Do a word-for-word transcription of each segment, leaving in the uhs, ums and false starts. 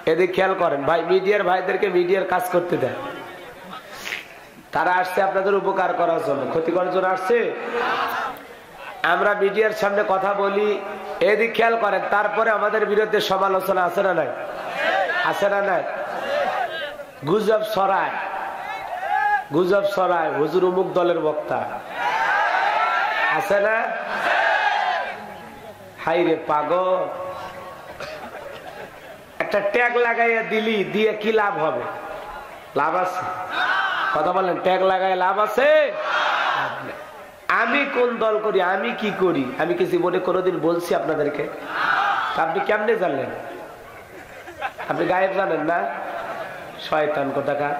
এদিকে খেয়াল করেন ভাই, মিডিয়ার ভাইদেরকে মিডিয়ার কাজ করতে দেন। তারা আসছে আপনাদের উপকার করার জন্য, ক্ষতি করার জন্য আসছে। আমরা মিডিয়ার সামনে কথা বলি, এদিক খেয়াল করেন, তারপরে আমাদের বিরুদ্ধে সমালোচনা আছে না নাই? আছে না নাই? গুজব ছড়ায়, গুজব ছড়ায়, হুজুর অমুক দলের বক্তা, আছে না? হাই রে পাগল, একটা ট্যাগ লাগাইয়া দিলি, দিয়ে কি লাভ হবে? লাভ আছে? কথা বলেন, ট্যাগ লাগাই লাভ আছে? আমি কোন দল করি, আমি কি করি, আমি কি জীবনে কোনোদিন বলছি আপনাদেরকে? আপনি কেমনে জানলেন? আপনি গায়েব জানেন না? শয়তান কোথাকার,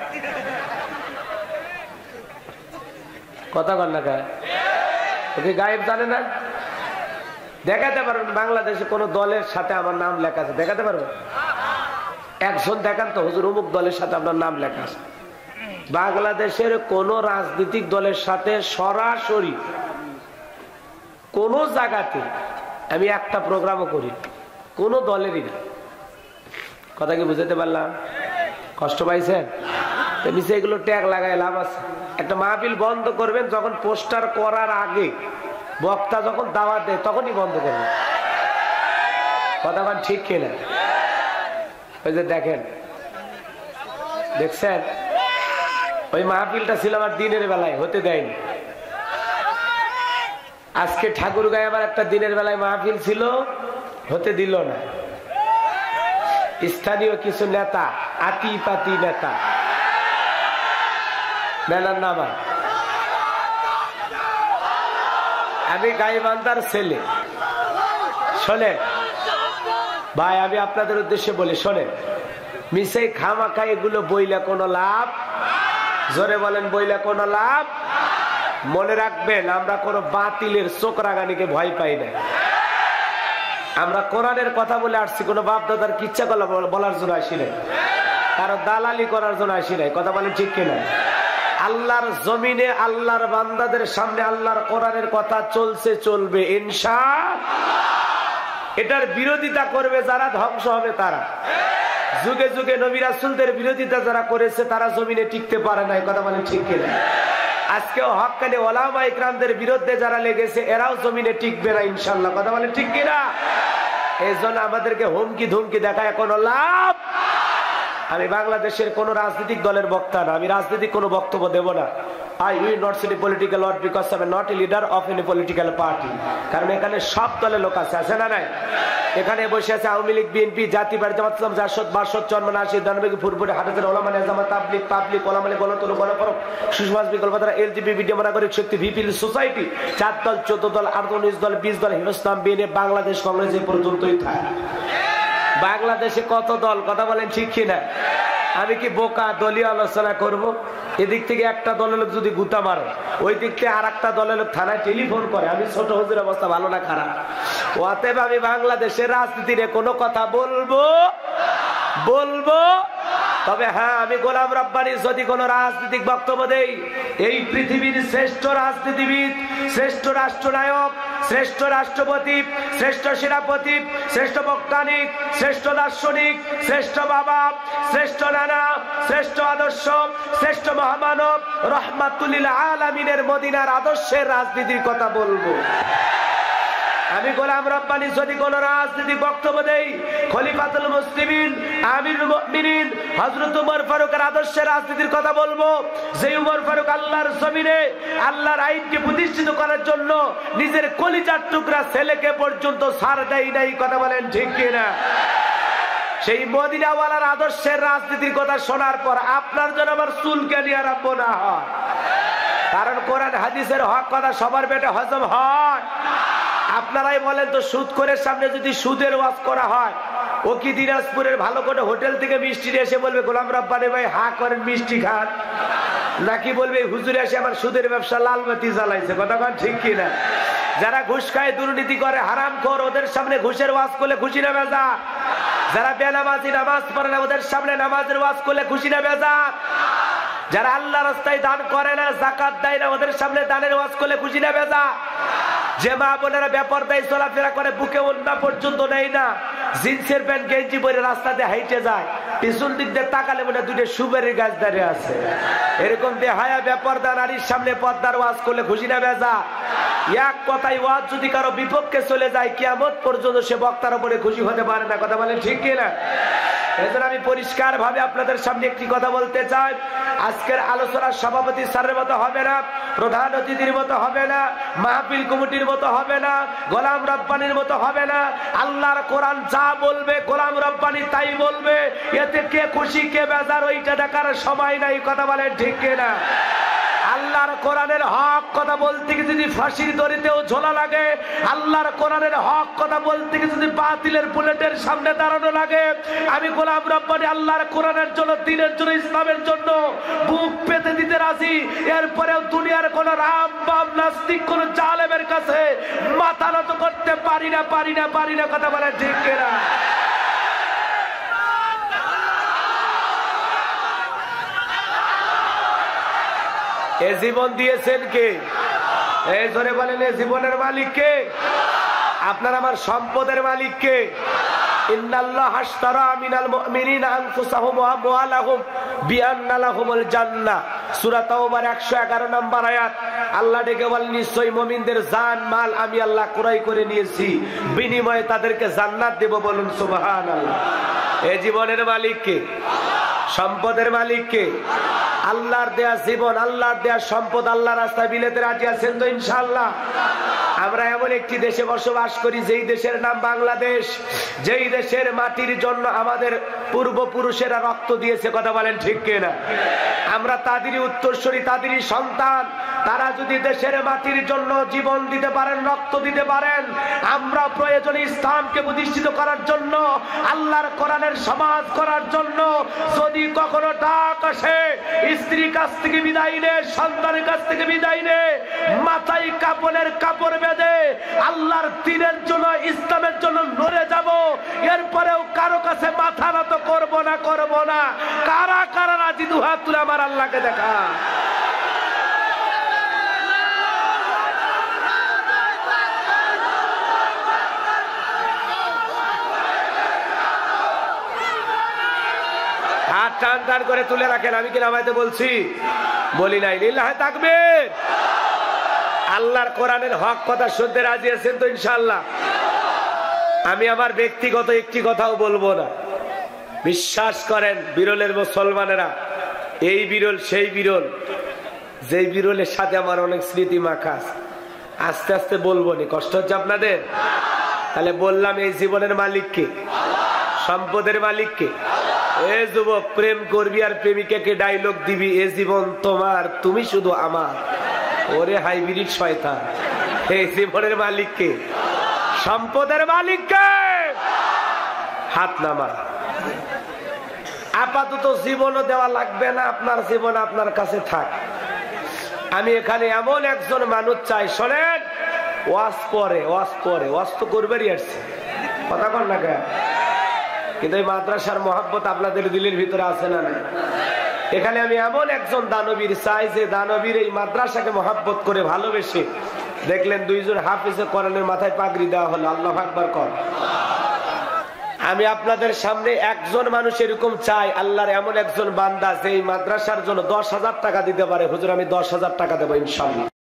কথা বল না গায়ে, ওকে গায়েব জানে না? দেখাতে পারবেন বাংলাদেশে কোন দলের সাথে আমার নাম লেখা আছে? দেখাতে পারবেন? একজন দেখান তো, হুজুর অমুক দলের সাথে আপনার নাম লেখা আছে। বাংলাদেশের কোন রাজনৈতিক দলের সাথে সরাসরি কোন জায়গাতে আমি একটা প্রোগ্রামও করি, কোন দলেরই না। কথা কি বুঝাতে পারলাম? কষ্ট পাইছেন? নিচে এগুলো ট্যাগ লাগায় লাভ আছে? একটা মাহফিল বন্ধ করবেন যখন পোস্টার করার আগে, বক্তা যখন দাওয়াত দেয় তখনই বন্ধ করবেন। কথা বলেন ঠিক কিনা? ওই যে দেখেন, দেখছেন ওই মাহফিলটা ছিল আমার দিনের বেলায়, হতে দেয়নি। আজকে ঠাকুরগাঁয়ে আবার একটা দিনের বেলায় মাহফিল ছিল, হতে দিল না। স্থানীয় কিছু নেতা, আতি পাতি নেতা, মেলার নাম, আমি গাইবান্ধার ছেলে, শোনেন ভাই, আমি আপনাদের উদ্দেশ্যে বলি, শোনেন, মিশে খামাখা এগুলো বইলে কোনো লাভ? জোরে বলেন, বইলে কোনো লাভ? মনে রাখবেন, আমরা কোনো বাতিলের চোখ রাগানিকে ভয় পাই না। আমরা কোরআনের কথা বলে আসছি, কোনো বাপ দাদার কিচ্ছা বলার জন্য আসি নাই, কারো দালালি করার জন্য আসি নাই। কথা বলেন ঠিক কিনা? আল্লাহর জমিনে আল্লাহর বান্দাদের সামনে আল্লাহর কোরআনের কথা চলছে, চলবে ইনশাআল্লাহ। এটার বিরোধিতা করবে যারা, ধ্বংস হবে তারা। যুগে যুগে নবী রাসূলদের বিরোধিতা যারা করেছে তারা জমিনে টিকতে পারে নাই। কথা বলেন ঠিক কিনা? আজকেও হক্কানি ওলামা ইকরামদের বিরুদ্ধে যারা লেগেছে এরাও জমিনে টিকবে না ইনশাআল্লাহ। কথা বলেন ঠিক কিনা? এই জন্য আমাদেরকে হুমকি ধুমকি দেখায় কোনো লাভ। আমি বাংলাদেশের কোন রাজনৈতিক দলের বক্তা না, আমি রাজনৈতিক কোনো বক্তব্য দেব না। I will not say political word because I am not a leader of any political party. কারণ এখানে সব দলের লোক আছে, আছে না নাই? এখানে বসে আছে Awami League, BNP, Jatiya party, Jamaat Islam, JASAD, BASAD, Charmonai, আশি, দানবেগি, ফুরফুরে, হাটাতের ওলামা, নেজামা, তাবলিগ, পাবলিক, ওলামালে, গণতন্ত্র, গণফরম, সুসমাজ, বিকল্পধারা, এলজিবি, বিডিএ, নাগরিক শক্তি, ভিপিএল সোসাইটি, চার দল, চোদ্দ দল, আট উনিশ দল, বিশ দল, হিন্দুস্তান, বিএনএ, বাংলাদেশ কংগ্রেস, এই পর্যন্তই থাকে। বাংলাদেশে কত দল? কথা বলেন ঠিক কিনা? আমি কি বোকা দলীয় আলোচনা করব? এদিক থেকে একটা দলের লোক যদি গুতা মারে, ওই দিক থেকে আর একটা দলের লোক থানায় টেলিফোন করে, আমি ছোট হুজুর অবস্থা ভালো না খারাপ? অতএব আমি বাংলাদেশের রাজনীতির কোনো কথা বলবো বলবো তবে হ্যাঁ, আমি গোলাম রব্বানী যদি কোন রাজনৈতিক বক্তব্য দেই, এই পৃথিবীর শ্রেষ্ঠ রাজনীতিবিদ, শ্রেষ্ঠ রাষ্ট্রনায়ক, শ্রেষ্ঠ রাষ্ট্রপতি, শ্রেষ্ঠ সেনাপতি, শ্রেষ্ঠ বৈজ্ঞানিক, শ্রেষ্ঠ দার্শনিক, শ্রেষ্ঠ বাবা, শ্রেষ্ঠ নানা, শ্রেষ্ঠ আদর্শ, শ্রেষ্ঠ মহামানব রহমাতুল লিল আলামিনের মদিনার আদর্শের রাজনীতির কথা বলবো। আমি গোলাম রব্বানী যদি কোন রাজনৈতিক বক্তব্য দেই, খলিফাতুল মুসলিমিন, আমিরুল মুমিনিন হযরত ওমর ফারুকের আদর্শের রাজনীতির কথা বলবো। যে ওমর ফারুক আল্লাহর জমিনে আল্লাহর আইনকে প্রতিষ্ঠিত করার জন্য নিজের কলিজার টুকরা ছেলেকে পর্যন্ত ছাড় দেয় নাই। কথা বলেন ঠিক কিনা? সেই মদিনাওয়ালার আদর্শের রাজনীতির কথা শোনার পর আপনার জন্য আমার চুলকে নিয়ে আরম্ভ না হয়, কারণ কোরআন হাদিসের হক কথা সবার পেটে হজম হয়। আপনারাই বলেন তো, সুদ করে সামনে যদি সুদের ওয়াজ করা হয়, ও কি দিনাজপুরের ভালো করে হোটেল থেকে মিষ্টি এসে বলবে গোলাম রব্বানী ভাই হা করেন মিষ্টি খান, নাকি বলবে হুজুরে এসে আমার সুদের ব্যবসা লাল বাতি জ্বালাইছে? কথা বলেন ঠিক কিনা? যারা ঘুষ খায়, দুর্নীতি করে, হারামখোর, ওদের সামনে ঘুষের ওয়াজ করলে খুশি না বেজা? যারা বেনামাজি, নামাজ পড়ে না, ওদের সামনে নামাজের ওয়াজ করলে খুশি না বেজা? যারা আল্লাহ রাস্তায় দান করে না, যাকাত দেয় না, ওদের সামনে দানের ওয়াজ করলে খুশি না বেজা? যে মা বোনেরা বেপরদায় চলাফেরা করে, বুকে ওন্না পর্যন্ত নেই না, জিন্সের প্যান্ট গেঞ্জি পরে রাস্তাতে হাইটে যায়, পিছন দিক দিয়ে তাকালে মনে দুটো সুবেরের গাছ দাঁড়িয়ে আছে। এরকম বেহায়া বেপরদা নারীর সামনে পর্দার ওয়াজ করলে খুশি না বেজা? এক কথায় ওয়াজ যদি কারো বিপক্ষে চলে যায়, কিয়ামত পর্যন্ত সে বক্তার উপরে খুশি হতে পারে না। কথা বলেন ঠিক কিনা? এজন্য আমি পরিষ্কার ভাবে আপনাদের সামনে একটি কথা বলতে চাই, আজকের আলোচনার সভাপতি স্যারের মতো হবে না, প্রধান অতিথির মতো হবে না, মাহফিল কমিটির মতো হবে না, গোলাম রব্বানির মতো হবে না। আল্লাহর কোরআন যা বলবে গোলাম রব্বানি তাই বলবে। এতে কে খুশি কে বেজার ওইটা দেখার সময় নাই। কথা বলেন ঠিক কিনা? আল্লাহর কোরআনের হক কথা বলতে গিয়ে যদি ফাঁসির দড়িতেও ঝোলা লাগে, আল্লাহর কোরআনের হক কথা বলতে গিয়ে যদি বাতিলের বুলেটের সামনে দাঁড়ানো লাগে, আমি গোলাম রব্বানি আল্লাহর কোরআনের জন্য, দিনের জন্য, ইসলামের জন্য বুক পেতে দিতে রাজি। এরপরেও দুনিয়ার কোন রাম বাম নাস্তিক কোন জালেমের কাছে মাথা নত করতে পারি না, পারি না, পারি না। কথা বলে ঠিক কিনা? এ জীবন দিয়েছেন কে? এই ধরে বলেন, এ জীবনের মালিক কে? আপনার আমার সম্পদের মালিক কে? ইন্নাল্লাহ আশতারা মিনাল মুমিনিনা আনফুসাহুম ওয়া আমওয়ালাহুম বিআন্না লাহুমুল জান্নাহ। সূরা তাওবার একশো এগারো নম্বর আয়াত। আল্লাহ ডেকে বলেন, নিশ্চয়ই মুমিনদের জান মাল আমি আল্লাহ ক্রয় করে নিয়েছি, বিনিময়ে তাদেরকে জান্নাত দেব। বলুন সুবহানাল্লাহ। এই জীবনের মালিক কে? সম্পদের মালিক কে? আল্লাহর দেয়া জীবন, আল্লাহর দেয়া সম্পদ আল্লাহ রাস্তায় বিলেতে রাজি আছেন তো ইনশাআল্লাহ? আমরা এমন একটি দেশে বসবাস করি যেই দেশের নাম বাংলাদেশ, যেই দেশের মাটির জন্য আমাদের পূর্বপুরুষেরা রক্ত দিয়েছে। কথা বলেন ঠিক কিনা? আমরা তাদেরই উত্তরসূরি, তাদেরই সন্তান। তারা যদি দেশের মাটির জন্য জীবন দিতে পারেন, রক্ত দিতে পারেন, আমরা প্রয়োজনে ইসলামকে প্রতিষ্ঠিত করার জন্য, আল্লাহর কোরআনের সমাজ করার জন্য যদি কখনো ডাক আসে, স্ত্রীর কাছ থেকে বিদায় নে, সন্তানের কাছ থেকে বিদায় নে, মাথায় কাপড়ের কাপড় বেঁধে আল্লাহর দ্বীনের জন্য, ইসলামের জন্য লড়ে যাব। এরপরেও কারো কাছে মাথা নত করব না, করব না। কারা কারা রাজি? দুহাত তুলে আমার আল্লাহকে দেখা। হাত টান টান করে তুলে রাখেন। আমি কি নামাইতে বলছি? বলি নাই। লিল্লাহে তাকবীর। আল্লাহর কোরআনের হক কথা শুনতে রাজি আছেন তো ইনশাআল্লাহ? আমি আমার ব্যক্তিগত একটি কথাও বলবো না। বিশ্বাস করেন বিরলের মুসলমানেরা, এই বিরল সেই বিরল, যেই বিরলের সাথে আমার অনেক স্মৃতি মাখা আছে। আস্তে আস্তে বলবো নি, কষ্ট হচ্ছে আপনাদের? তাহলে বললাম, এই জীবনের মালিককে, সম্পদের মালিককে। এ যুবক, প্রেম করবি আর প্রেমিকাকে ডায়লগ দিবি, এ জীবন তোমার, তুমি শুধু আমার। ওরে হাইব্রিড শয়তান। এই জীবনের মালিককে, সম্পদের মালিককে। হাত নামা। আপাতত জীবনও দেওয়া লাগবে না, আপনার জীবন আপনার কাছে থাক। আমি এখানে এমন একজন মানুষ চাই, শোনেন, ওয়াজ পরে, ওয়াজ পরে, ওয়াজ তো করবেরই আসছে, কথা কর না কেন? কিন্তু এই মাদ্রাসার মহব্বত আপনাদের দিলের ভিতরে আছে না? না। এখানে আমি এমন একজন দানবীর চাই, যে দানবীর এই মাদ্রাসাকে মহব্বত করে ভালোবেসে, দেখলেন দুইজন হাফিজে কোরআনের মাথায় পাগড়ি দেওয়া হলো, আল্লাহু আকবার কর। আমি আপনাদের সামনে একজন মানুষ এরকম চাই, আল্লাহর এমন একজন বান্দা যে এই মাদ্রাসার জন্য দশ হাজার টাকা দিতে পারে। হুজুর, আমি দশ হাজার টাকা দেবো ইনশাআল্লাহ।